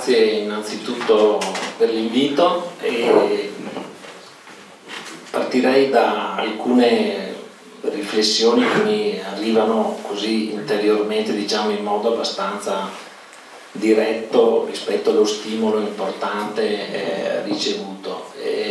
grazie innanzitutto per l'invito e partirei da alcune riflessioni che mi arrivano così interiormente, diciamo in modo abbastanza diretto rispetto allo stimolo importante ricevuto.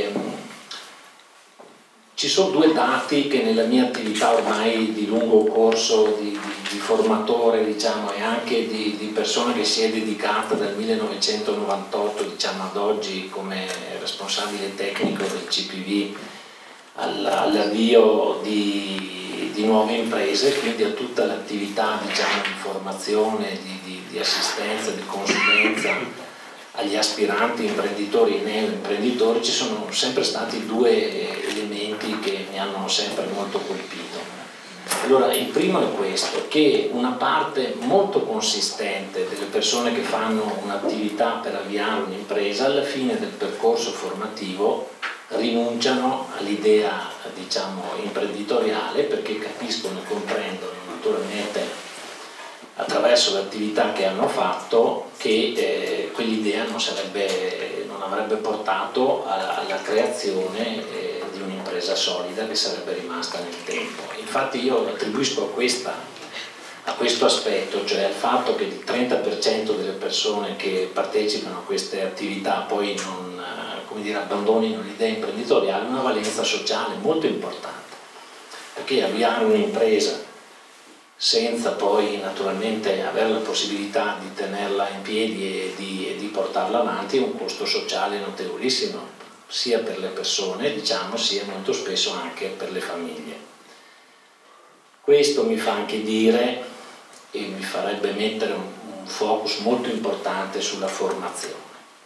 Ci sono due dati che nella mia attività ormai di lungo corso di formatore, diciamo, e anche di persona che si è dedicata dal 1998, diciamo, ad oggi come responsabile tecnico del CPV all'avvio di nuove imprese, quindi a tutta l'attività, diciamo, di formazione, di assistenza, di consulenza agli aspiranti imprenditori e neoimprenditori. Ci sono sempre stati due elementi che mi hanno sempre molto colpito. Allora, il primo è questo, che una parte molto consistente delle persone che fanno un'attività per avviare un'impresa alla fine del percorso formativo rinunciano all'idea, diciamo, imprenditoriale, perché capiscono e comprendono naturalmente attraverso l'attività che hanno fatto che quell'idea non avrebbe portato alla creazione di un'impresa solida che sarebbe rimasta nel tempo. Infatti io attribuisco a questo aspetto, cioè al fatto che il 30% delle persone che partecipano a queste attività poi non, come dire, abbandonino l'idea imprenditoriale, una valenza sociale molto importante, perché avviare un'impresa senza poi naturalmente avere la possibilità di tenerla in piedi e di portarla avanti è un costo sociale notevolissimo, sia per le persone, diciamo, sia molto spesso anche per le famiglie. Questo mi fa anche dire e mi farebbe mettere un focus molto importante sulla formazione,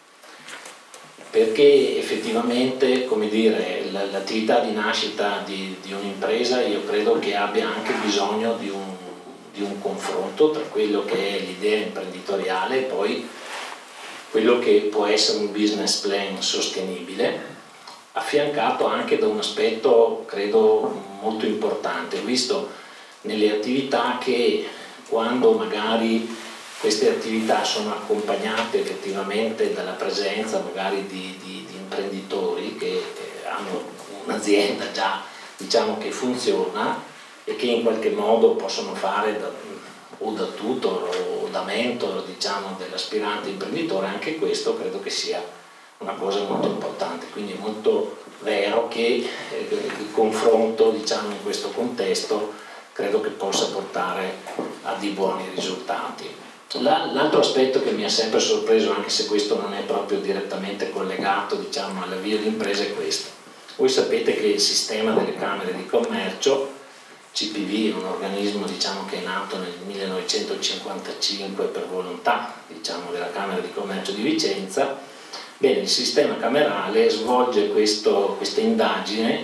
perché effettivamente, come dire, l'attività di nascita di un'impresa io credo che abbia anche bisogno di un confronto tra quello che è l'idea imprenditoriale e poi quello che può essere un business plan sostenibile, affiancato anche da un aspetto credo molto importante. Ho visto nelle attività che quando magari queste attività sono accompagnate effettivamente dalla presenza magari di imprenditori che hanno un'azienda già, diciamo, che funziona e che in qualche modo possono fare o da tutor o da mentor, diciamo, dell'aspirante imprenditore, anche questo credo che sia una cosa molto importante. Quindi è molto vero che il confronto, diciamo, in questo contesto credo che possa portare a dei buoni risultati. L'altro aspetto che mi ha sempre sorpreso, anche se questo non è proprio direttamente collegato, diciamo, all'avvio di impresa, è questo. Voi sapete che il sistema delle camere di commercio, CPV, è un organismo, diciamo, che è nato nel 1955 per volontà, diciamo, della Camera di Commercio di Vicenza. Bene, il sistema camerale svolge questa indagine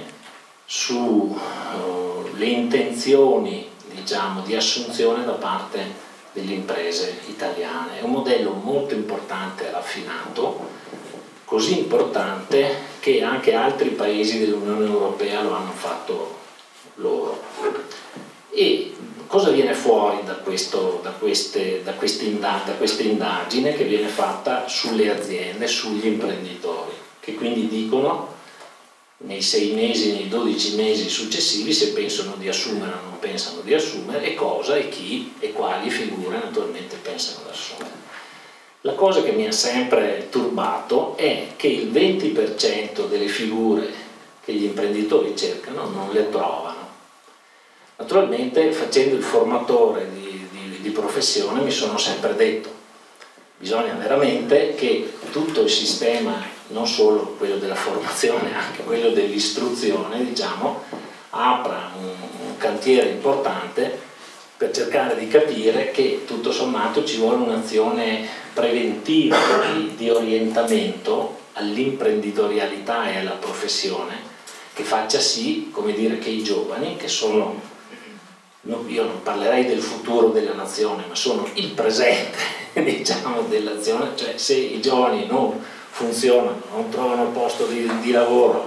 sulle intenzioni, diciamo, di assunzione da parte delle imprese italiane. È un modello molto importante e raffinato, così importante che anche altri paesi dell'Unione Europea lo hanno fatto loro. E cosa viene fuori da questa indagine che viene fatta sulle aziende, sugli imprenditori, che quindi dicono nei 6 mesi, nei 12 mesi successivi se pensano di assumere o non pensano di assumere, e cosa e chi e quali figure naturalmente pensano di assumere. La cosa che mi ha sempre turbato è che il 20% delle figure che gli imprenditori cercano non le trovano. Naturalmente, facendo il formatore di professione, mi sono sempre detto: bisogna veramente che tutto il sistema, non solo quello della formazione, anche quello dell'istruzione, diciamo, apra un cantiere importante per cercare di capire che tutto sommato ci vuole un'azione preventiva di orientamento all'imprenditorialità e alla professione, che faccia sì, come dire, che i giovani, che sono, io non parlerei del futuro della nazione, ma sono il presente, diciamo, dell'azione, cioè se i giovani non funzionano, non trovano posto di lavoro,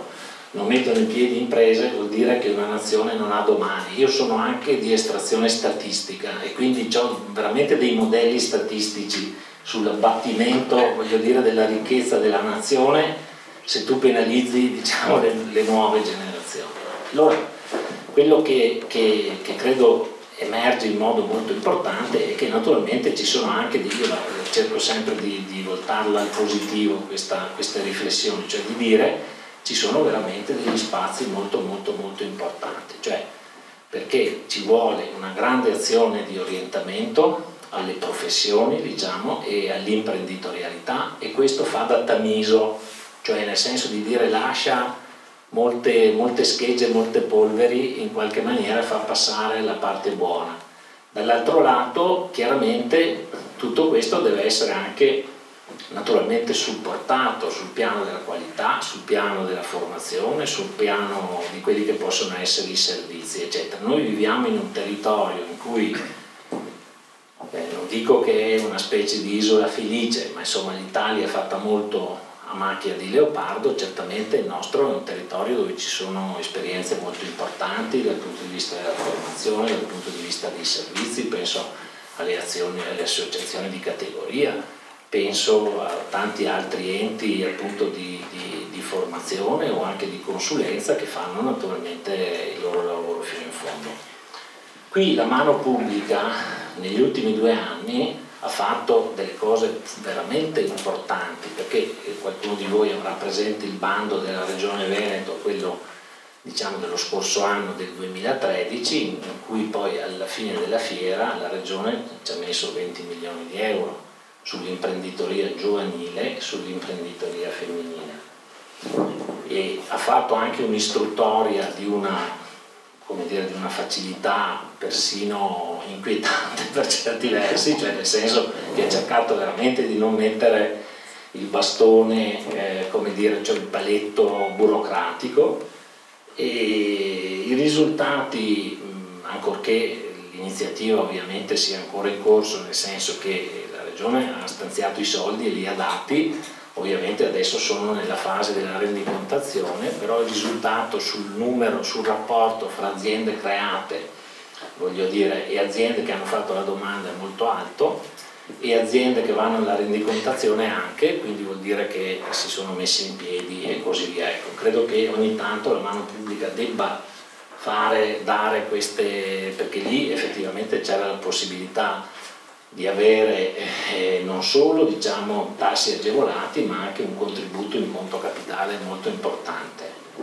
non mettono in piedi imprese, vuol dire che una nazione non ha domani. Io sono anche di estrazione statistica e quindi ho veramente dei modelli statistici sull'abbattimento, voglio dire, della ricchezza della nazione se tu penalizzi, diciamo, le nuove generazioni. Allora, quello che credo emerge in modo molto importante è che naturalmente ci sono anche, io cerco sempre di voltarla al positivo queste riflessioni, cioè di dire ci sono veramente degli spazi molto molto molto importanti, cioè perché ci vuole una grande azione di orientamento alle professioni, diciamo, e all'imprenditorialità, e questo fa da tamiso, cioè nel senso di dire lascia molte schegge, molte polveri, in qualche maniera fa passare la parte buona. Dall'altro lato, chiaramente, tutto questo deve essere anche naturalmente supportato sul piano della qualità, sul piano della formazione, sul piano di quelli che possono essere i servizi, eccetera. Noi viviamo in un territorio in cui, non dico che è una specie di isola felice, ma insomma l'Italia è fatta molto a macchia di leopardo. Certamente il nostro è un territorio dove ci sono esperienze molto importanti dal punto di vista della formazione, dal punto di vista dei servizi, penso alle associazioni di categoria, penso a tanti altri enti appunto di formazione o anche di consulenza che fanno naturalmente il loro lavoro fino in fondo. Qui la mano pubblica negli ultimi 2 anni ha fatto delle cose veramente importanti, perché qualcuno di voi avrà presente il bando della Regione Veneto, quello diciamo dello scorso anno, del 2013, in cui poi alla fine della fiera la Regione ci ha messo 20 milioni di euro sull'imprenditoria giovanile e sull'imprenditoria femminile, e ha fatto anche un'istruttoria di una facilità persino inquietante per certi versi, cioè nel senso che ha cercato veramente di non mettere il bastone, cioè il paletto burocratico, e i risultati, ancorché l'iniziativa ovviamente sia ancora in corso, nel senso che la Regione ha stanziato i soldi e li ha dati, ovviamente adesso sono nella fase della rendicontazione, però il risultato sul rapporto fra aziende create, voglio dire, e aziende che hanno fatto la domanda è molto alto, e aziende che vanno alla rendicontazione anche, quindi vuol dire che si sono messe in piedi e così via. Ecco, credo che ogni tanto la mano pubblica debba dare queste, perché lì effettivamente c'era la possibilità di avere non solo, diciamo, tassi agevolati, ma anche un contributo in conto capitale molto importante.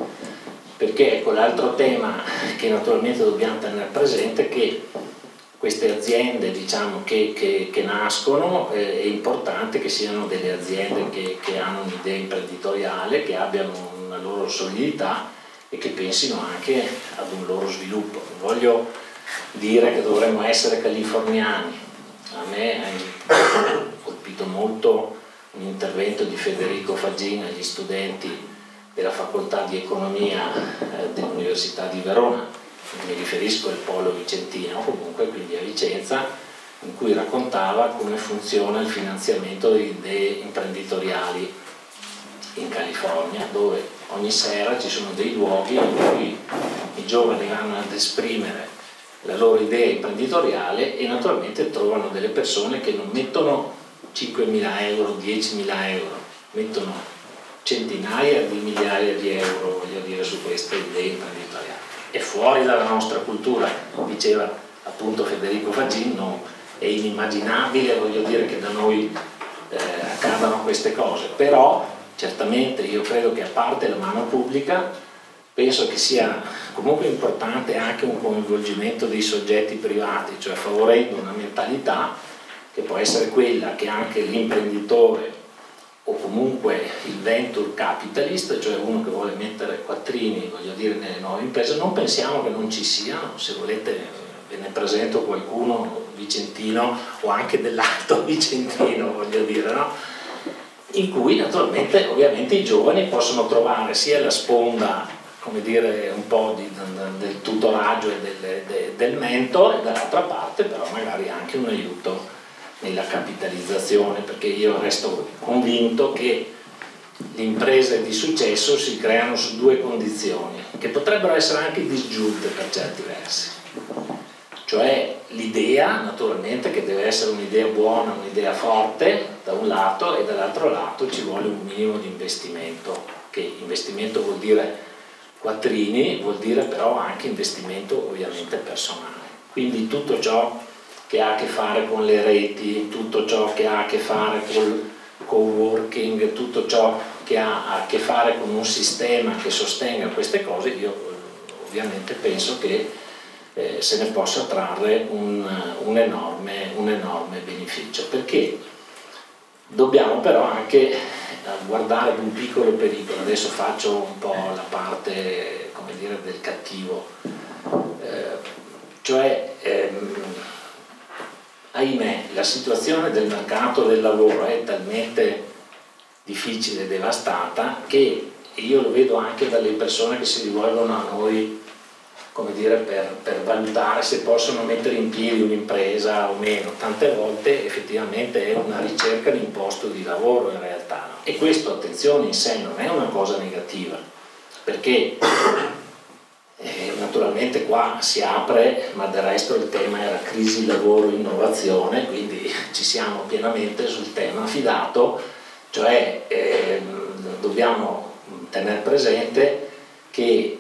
Perché ecco, l'altro tema che naturalmente dobbiamo tenere presente è che queste aziende, diciamo, che nascono, è importante che siano delle aziende che hanno un'idea imprenditoriale, che abbiano una loro solidità e che pensino anche ad un loro sviluppo. Non voglio dire che dovremmo essere californiani. A me ha colpito molto un intervento di Federico Faggin agli studenti della facoltà di economia dell'Università di Verona, mi riferisco al Polo Vicentino, comunque quindi a Vicenza, in cui raccontava come funziona il finanziamento delle idee imprenditoriali in California, dove ogni sera ci sono dei luoghi in cui i giovani vanno ad esprimere la loro idea imprenditoriale e naturalmente trovano delle persone che non mettono 5.000 euro, 10.000 euro, mettono centinaia di migliaia di euro, voglio dire, su queste idee imprenditoriali. È fuori dalla nostra cultura, diceva appunto Federico Faggin, è inimmaginabile, voglio dire, che da noi accadano queste cose, però certamente io credo che a parte la mano pubblica penso che sia comunque importante anche un coinvolgimento dei soggetti privati, cioè favorendo una mentalità che può essere quella che anche l'imprenditore o comunque il venture capitalist, cioè uno che vuole mettere quattrini, voglio dire, nelle nuove imprese. Non pensiamo che non ci siano, se volete ve ne presento qualcuno vicentino o anche dell'Alto Vicentino, voglio dire, no? In cui naturalmente ovviamente i giovani possono trovare sia la sponda, come dire, un po' del tutoraggio e del mentor, e dall'altra parte però magari anche un aiuto nella capitalizzazione, perché io resto convinto che le imprese di successo si creano su due condizioni, che potrebbero essere anche disgiunte per certi versi. Cioè l'idea, naturalmente, che deve essere un'idea buona, un'idea forte da un lato, e dall'altro lato ci vuole un minimo di investimento, che investimento vuol dire quattrini, vuol dire però anche investimento ovviamente personale. Quindi tutto ciò che ha a che fare con le reti, tutto ciò che ha a che fare col co-working, tutto ciò che ha a che fare con un sistema che sostenga queste cose, io ovviamente penso che se ne possa trarre un enorme beneficio, perché dobbiamo però anche guardare ad un piccolo pericolo. Adesso faccio un po' la parte, come dire, del cattivo, ahimè, la situazione del mercato del lavoro è talmente difficile e devastata che io lo vedo anche dalle persone che si rivolgono a noi, come dire, per valutare se possono mettere in piedi un'impresa o meno. Tante volte effettivamente è una ricerca di un posto di lavoro in realtà, no? E questo, attenzione, in sé non è una cosa negativa, perché naturalmente qua si apre, ma del resto il tema era crisi, lavoro, innovazione, quindi ci siamo pienamente sul tema affidato, cioè dobbiamo tenere presente che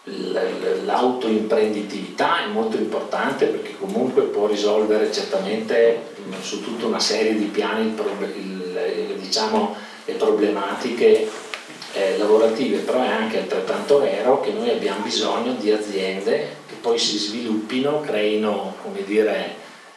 l'autoimprenditività è molto importante, perché comunque può risolvere certamente su tutta una serie di piani diciamo, le problematiche lavorative, però è anche altrettanto vero che noi abbiamo bisogno di aziende che poi si sviluppino, creino, come dire,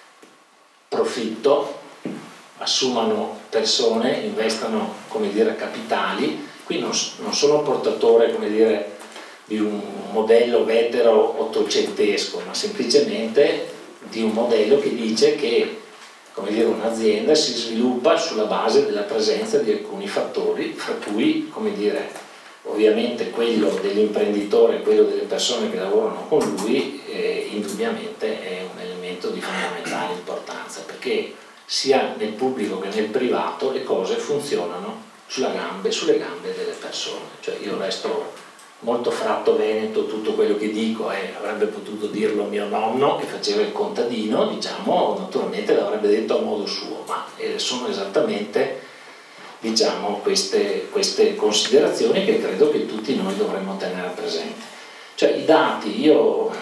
profitto, assumano persone, investano, come dire, capitali. Qui non sono portatore, come dire, di un modello vetero ottocentesco, ma semplicemente di un modello che dice che, come dire, un'azienda si sviluppa sulla base della presenza di alcuni fattori, fra cui, come dire, ovviamente quello dell'imprenditore e quello delle persone che lavorano con lui indubbiamente è un elemento di fondamentale importanza, perché sia nel pubblico che nel privato le cose funzionano sulle gambe delle persone. Cioè io resto molto fratto veneto, tutto quello che dico avrebbe potuto dirlo mio nonno che faceva il contadino, diciamo, naturalmente l'avrebbe detto a modo suo, ma sono esattamente, diciamo, queste considerazioni che credo che tutti noi dovremmo tenere presenti. Cioè i dati, io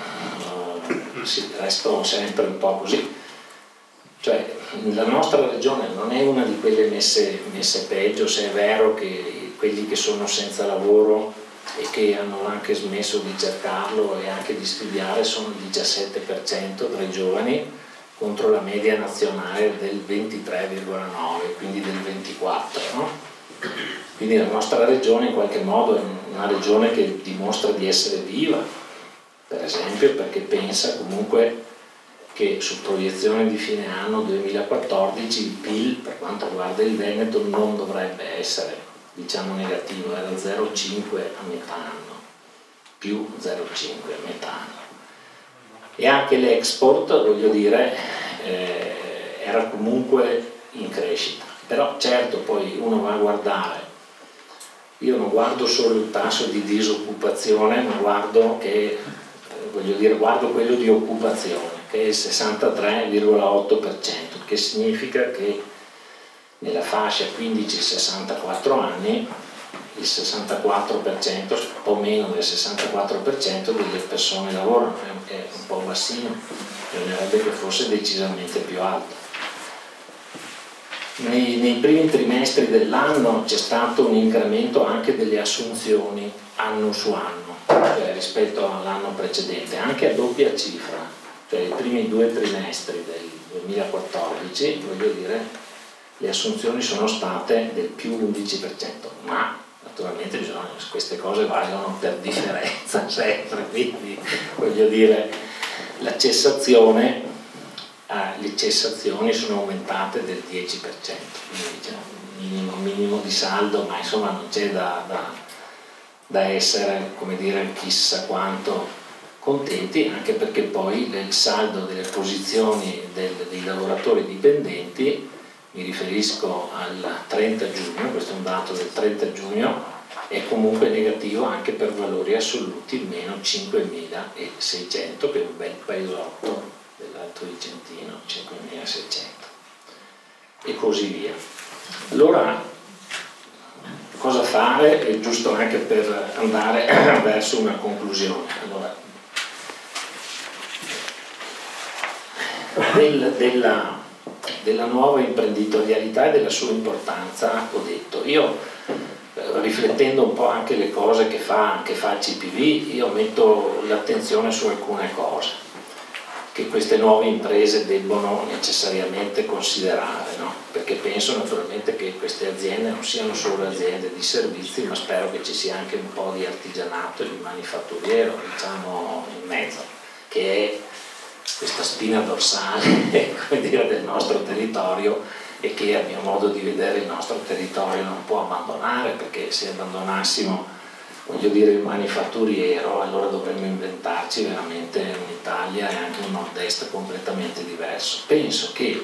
resto sempre un po' così, cioè la nostra regione non è una di quelle messe peggio, se è vero che quelli che sono senza lavoro e che hanno anche smesso di cercarlo e anche di studiare sono il 17% tra i giovani, contro la media nazionale del 23,9, quindi del 24, no? Quindi la nostra regione in qualche modo è una regione che dimostra di essere viva, per esempio perché pensa comunque che su proiezione di fine anno 2014 il PIL per quanto riguarda il Veneto non dovrebbe essere, diciamo, negativo, era 0,5 a metà anno, più 0,5 a metà anno. E anche l'export, voglio dire, era comunque in crescita. Però certo poi uno va a guardare, io non guardo solo il tasso di disoccupazione, ma guardo quello di occupazione, che è il 63,8%, che significa che nella fascia 15-64 anni il 64%, un po' meno del 64% delle persone lavorano, è un po' bassino, bisognerebbe che fosse decisamente più alto. Nei primi trimestri dell'anno c'è stato un incremento anche delle assunzioni anno su anno, cioè rispetto all'anno precedente, anche a doppia cifra, cioè i primi 2 trimestri del 2014, voglio dire, le assunzioni sono state del più 11%, ma naturalmente queste cose valgono per differenza sempre, quindi voglio dire, le cessazioni sono aumentate del 10%, quindi diciamo, minimo di saldo, ma insomma non c'è da essere, come dire, chissà quanto contenti, anche perché poi il saldo delle posizioni dei lavoratori dipendenti mi riferisco al 30 giugno, questo è un dato del 30 giugno, è comunque negativo anche per valori assoluti, meno 5.600, che è un bel paesotto dell'Alto Vicentino, 5.600 e così via. Allora, cosa fare? È giusto anche per andare verso una conclusione. Allora, della nuova imprenditorialità e della sua importanza ho detto. Io, riflettendo un po' anche le cose che fa il CPV, io metto l'attenzione su alcune cose che queste nuove imprese debbono necessariamente considerare, no? Perché penso naturalmente che queste aziende non siano solo aziende di servizi, ma spero che ci sia anche un po' di artigianato e di manifatturiero, diciamo, in mezzo, che è questa spina dorsale come dire, del nostro territorio, e che a mio modo di vedere il nostro territorio non può abbandonare, perché se abbandonassimo, voglio dire, il manifatturiero, allora dovremmo inventarci veramente un'Italia e anche un nord-est completamente diverso. Penso che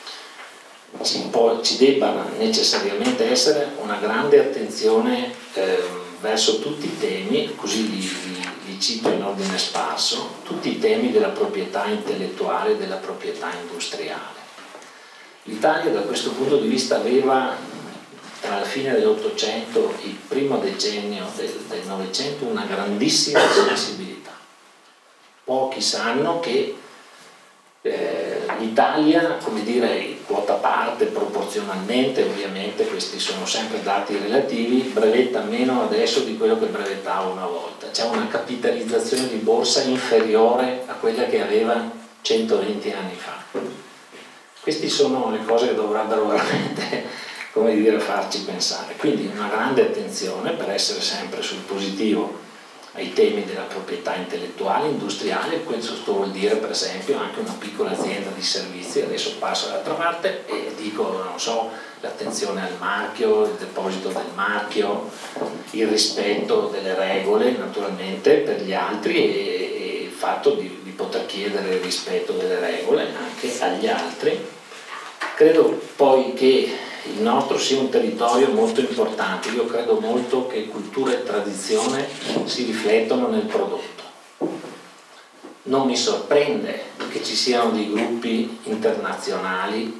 ci debba necessariamente essere una grande attenzione verso tutti i temi, così li cito in ordine sparso, tutti i temi della proprietà intellettuale e della proprietà industriale. L'Italia da questo punto di vista aveva, tra la fine dell'Ottocento e il primo decennio del Novecento, una grandissima sensibilità. Pochi sanno che l'Italia, come dire, quota parte proporzionalmente, ovviamente questi sono sempre dati relativi, brevetta meno adesso di quello che brevettava una volta. C'è una capitalizzazione di borsa inferiore a quella che aveva 120 anni fa. Queste sono le cose che dovrebbero veramente, come dire, farci pensare. Quindi una grande attenzione per essere sempre sul positivo ai temi della proprietà intellettuale, industriale. Questo vuol dire per esempio anche una piccola azienda di servizi. Adesso passo dall'altra parte e dico, non so, l'attenzione al marchio, il deposito del marchio, il rispetto delle regole naturalmente per gli altri e il fatto di poter chiedere il rispetto delle regole anche agli altri. Credo poi che il nostro sia un territorio molto importante. Io credo molto che cultura e tradizione si riflettono nel prodotto. Non mi sorprende che ci siano dei gruppi internazionali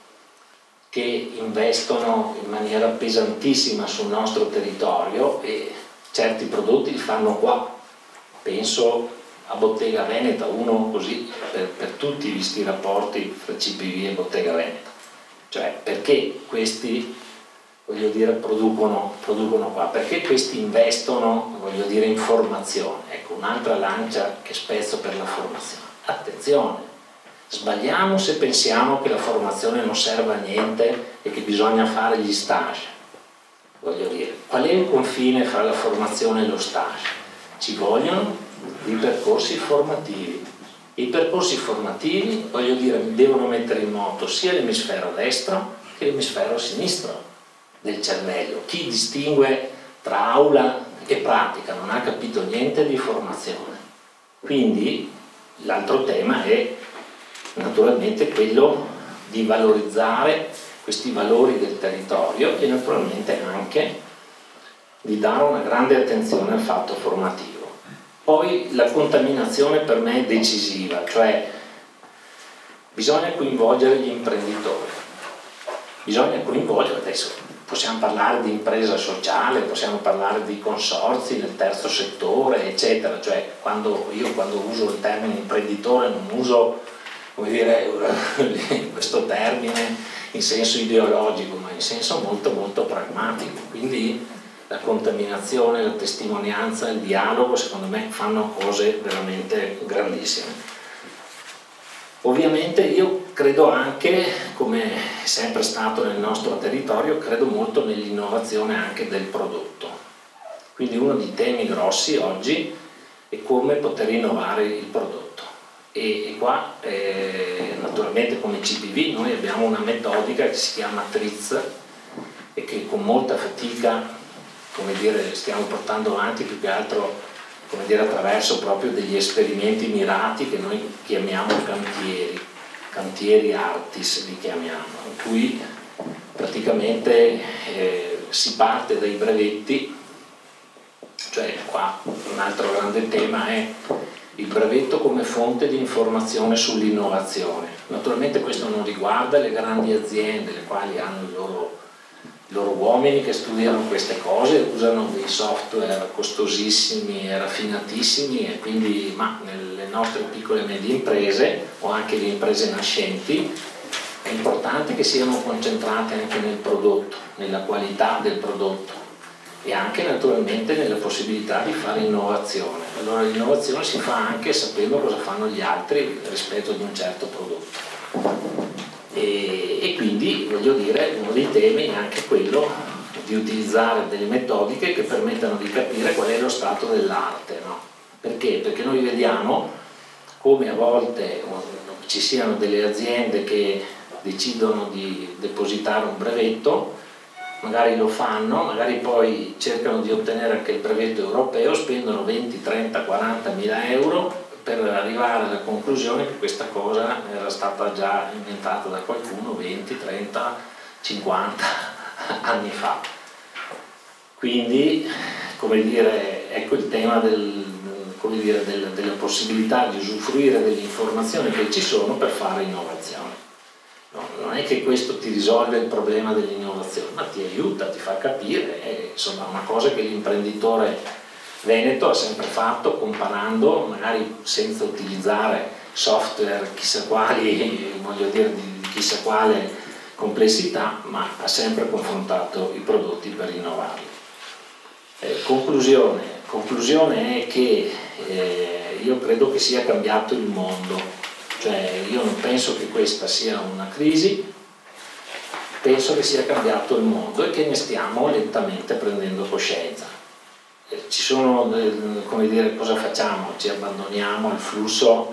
che investono in maniera pesantissima sul nostro territorio e certi prodotti li fanno qua. Penso a Bottega Veneta, uno così per tutti visti i rapporti tra CPV e Bottega Veneta. Cioè, perché questi, voglio dire, producono qua? Perché questi investono, voglio dire, in formazione? Ecco, un'altra lancia che spezzo per la formazione. Attenzione, sbagliamo se pensiamo che la formazione non serva a niente e che bisogna fare gli stage. Voglio dire, qual è il confine fra la formazione e lo stage? Ci vogliono i percorsi formativi. I percorsi formativi, voglio dire, devono mettere in moto sia l'emisfero destro che l'emisfero sinistro del cervello. Chi distingue tra aula e pratica non ha capito niente di formazione. Quindi l'altro tema è naturalmente quello di valorizzare questi valori del territorio e naturalmente anche di dare una grande attenzione al fatto formativo. Poi la contaminazione per me è decisiva, cioè bisogna coinvolgere gli imprenditori, bisogna coinvolgere, adesso possiamo parlare di impresa sociale, possiamo parlare di consorzi nel terzo settore, eccetera, cioè quando uso il termine imprenditore non uso, come dire, questo termine in senso ideologico, ma in senso molto molto pragmatico. Quindi la contaminazione, la testimonianza, il dialogo, secondo me fanno cose veramente grandissime. Ovviamente io credo anche, come è sempre stato nel nostro territorio, credo molto nell'innovazione anche del prodotto. Quindi uno dei temi grossi oggi è come poter innovare il prodotto. E qua, naturalmente come CPV, noi abbiamo una metodica che si chiama TRIZ e che con molta fatica, come dire, stiamo portando avanti più che altro, come dire, attraverso proprio degli esperimenti mirati che noi chiamiamo cantieri. cantieri artis li chiamiamo, in cui praticamente si parte dai brevetti, cioè qua un altro grande tema è il brevetto come fonte di informazione sull'innovazione. Naturalmente questo non riguarda le grandi aziende, le quali hanno i loro uomini che studiano queste cose, usano dei software costosissimi e raffinatissimi, e quindi, ma nelle nostre piccole e medie imprese o anche le imprese nascenti è importante che siano concentrate anche nel prodotto, nella qualità del prodotto e anche naturalmente nella possibilità di fare innovazione. Allora l'innovazione si fa anche sapendo cosa fanno gli altri rispetto ad un certo prodotto. E quindi, voglio dire, uno dei temi è anche quello di utilizzare delle metodiche che permettano di capire qual è lo stato dell'arte, no? Perché? Perché noi vediamo come a volte ci siano delle aziende che decidono di depositare un brevetto, magari lo fanno, magari poi cercano di ottenere anche il brevetto europeo, spendono 20, 30, 40 mila euro per arrivare alla conclusione che questa cosa era stata già inventata da qualcuno 20, 30, 50 anni fa. Quindi, come dire, ecco il tema della possibilità di usufruire delle informazioni che ci sono per fare innovazione. No, non è che questo ti risolve il problema dell'innovazione, ma ti aiuta, ti fa capire, è insomma una cosa che l'imprenditore veneto ha sempre fatto, comparando, magari senza utilizzare software chissà quali, voglio dire di chissà quale complessità, ma ha sempre confrontato i prodotti per innovarli. Conclusione è che io credo che sia cambiato il mondo, cioè io non penso che questa sia una crisi, penso che sia cambiato il mondo e che ne stiamo lentamente prendendo coscienza. Ci sono, come dire, cosa facciamo? Ci abbandoniamo al flusso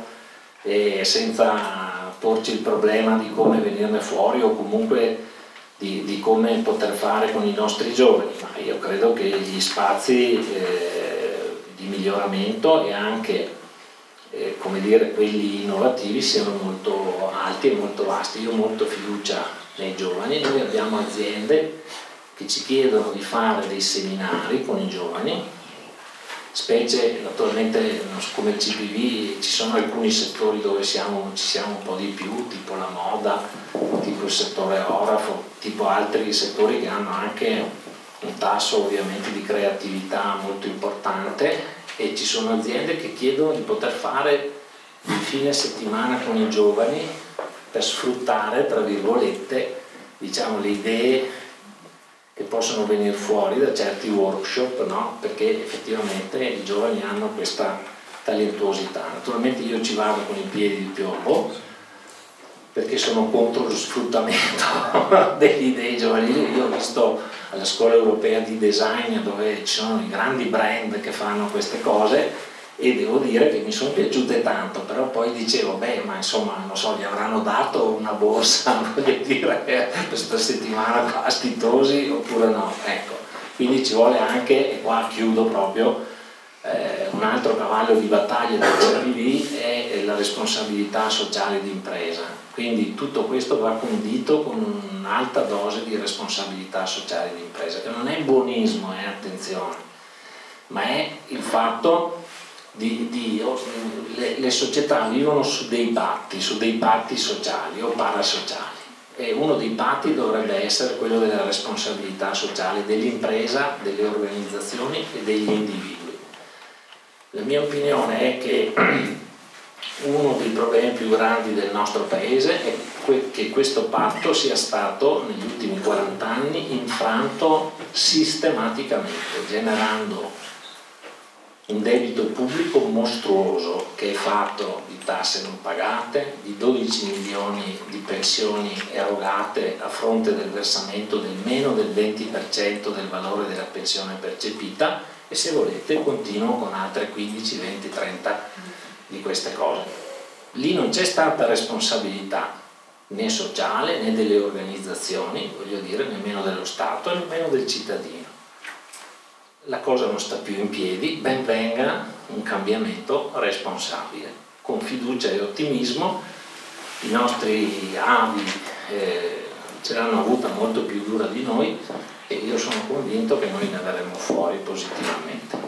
senza porci il problema di come venirne fuori o comunque di come poter fare con i nostri giovani, ma io credo che gli spazi di miglioramento e anche come dire, quelli innovativi siano molto alti e molto vasti. Io ho molta fiducia nei giovani, noi abbiamo aziende che ci chiedono di fare dei seminari con i giovani, specie naturalmente come il CPV ci sono alcuni settori dove ci siamo un po' di più, tipo la moda, tipo il settore orafo, tipo altri settori che hanno anche un tasso ovviamente di creatività molto importante, e ci sono aziende che chiedono di poter fare il fine settimana con i giovani per sfruttare, tra virgolette, diciamo, le idee che possono venire fuori da certi workshop, no? Perché effettivamente i giovani hanno questa talentuosità. Naturalmente io ci vado con i piedi di piombo perché sono contro lo sfruttamento delle idee giovanili. Io ho visto alla scuola europea di design dove ci sono i grandi brand che fanno queste cose e devo dire che mi sono piaciute tanto, però poi dicevo, beh, ma insomma, non so, gli avranno dato una borsa, voglio dire, questa settimana qua, stitosi oppure no? Ecco, quindi ci vuole anche, e qua chiudo proprio, un altro cavallo di battaglia del CPV è la responsabilità sociale di impresa. Quindi tutto questo va condito con un'alta dose di responsabilità sociale di impresa, che non è buonismo, attenzione, ma è il fatto le società vivono su dei patti sociali o parasociali, e uno dei patti dovrebbe essere quello della responsabilità sociale dell'impresa, delle organizzazioni e degli individui. La mia opinione è che uno dei problemi più grandi del nostro paese è che questo patto sia stato negli ultimi 40 anni infranto sistematicamente, generando un debito pubblico mostruoso che è fatto di tasse non pagate, di 12 milioni di pensioni erogate a fronte del versamento del meno del 20% del valore della pensione percepita, e se volete continuo con altre 15, 20, 30 di queste cose. Lì non c'è stata responsabilità né sociale né delle organizzazioni, voglio dire, nemmeno dello Stato e nemmeno del cittadino. La cosa non sta più in piedi, ben venga un cambiamento responsabile, con fiducia e ottimismo i nostri avi ce l'hanno avuta molto più dura di noi, e io sono convinto che noi ne verremo fuori positivamente.